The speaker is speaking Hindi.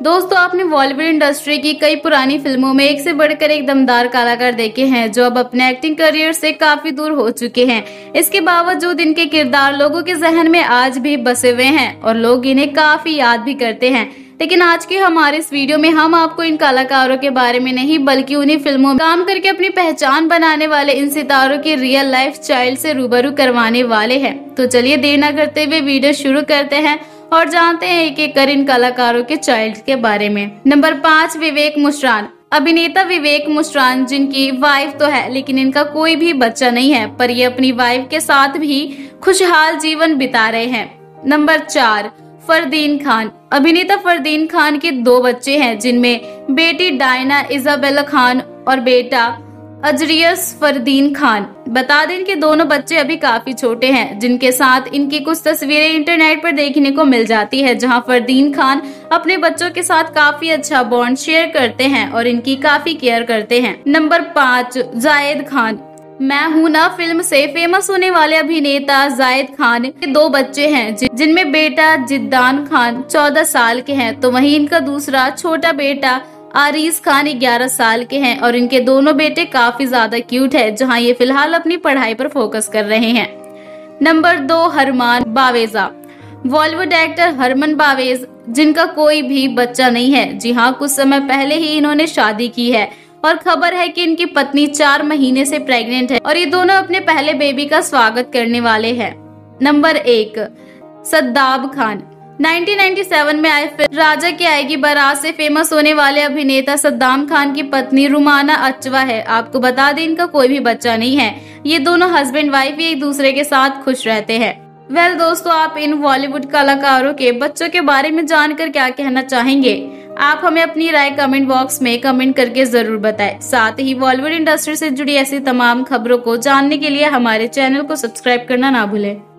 दोस्तों, आपने बॉलीवुड इंडस्ट्री की कई पुरानी फिल्मों में एक से बढ़कर एक दमदार कलाकार देखे हैं जो अब अपने एक्टिंग करियर से काफी दूर हो चुके हैं। इसके बावजूद इनके किरदार लोगों के जहन में आज भी बसे हुए हैं और लोग इन्हें काफी याद भी करते हैं। लेकिन आज के हमारे इस वीडियो में हम आपको इन कलाकारों के बारे में नहीं बल्कि उन्हीं फिल्मों में काम करके अपनी पहचान बनाने वाले इन सितारों की रियल लाइफ चाइल्ड से रूबरू करवाने वाले हैं। तो चलिए देर न करते हुए वीडियो शुरू करते हैं और जानते हैं एक एक कर इन कलाकारों के चाइल्ड के बारे में। नंबर 5, विवेक मुश्रान। अभिनेता विवेक मुश्रान, जिनकी वाइफ तो है लेकिन इनका कोई भी बच्चा नहीं है, पर ये अपनी वाइफ के साथ भी खुशहाल जीवन बिता रहे हैं। नंबर 4, फरदीन खान। अभिनेता फरदीन खान के 2 बच्चे हैं, जिनमें बेटी डायना इजाबेला खान और बेटा अजरियस फरदीन खान। बता दें इनके दोनों बच्चे अभी काफी छोटे हैं, जिनके साथ इनकी कुछ तस्वीरें इंटरनेट पर देखने को मिल जाती है, जहां फरदीन खान अपने बच्चों के साथ काफी अच्छा बॉन्ड शेयर करते हैं और इनकी काफी केयर करते हैं। नंबर 5, जायद खान। मैं हूं ना फिल्म से फेमस होने वाले अभिनेता जायद खान के 2 बच्चे हैं, जिनमें बेटा जिद्दान खान 14 साल के हैं, तो वहीं इनका दूसरा छोटा बेटा आरिज खान 11 साल के हैं और इनके दोनों बेटे काफी ज्यादा क्यूट है, जहां ये फिलहाल अपनी पढ़ाई पर फोकस कर रहे हैं। नंबर 2, हरमान बावेजा। बॉलीवुड एक्टर हरमन बावेज, जिनका कोई भी बच्चा नहीं है। जी हाँ, कुछ समय पहले ही इन्होंने शादी की है और खबर है कि इनकी पत्नी 4 महीने से प्रेग्नेंट है और ये दोनों अपने पहले बेबी का स्वागत करने वाले हैं। नंबर 1, सद्दाब खान। 1997 में आए फिल्म राजा की आएगी बारात से फेमस होने वाले अभिनेता सद्दाम खान की पत्नी रुमाना अचवा है। आपको बता दें इनका कोई भी बच्चा नहीं है। ये दोनों हस्बैंड वाइफ एक दूसरे के साथ खुश रहते हैं। वेल दोस्तों, आप इन बॉलीवुड कलाकारों के बच्चों के बारे में जानकर क्या कहना चाहेंगे? आप हमें अपनी राय कमेंट बॉक्स में कमेंट करके जरूर बताएं। साथ ही बॉलीवुड इंडस्ट्री से जुड़ी ऐसी तमाम खबरों को जानने के लिए हमारे चैनल को सब्सक्राइब करना ना भूलें।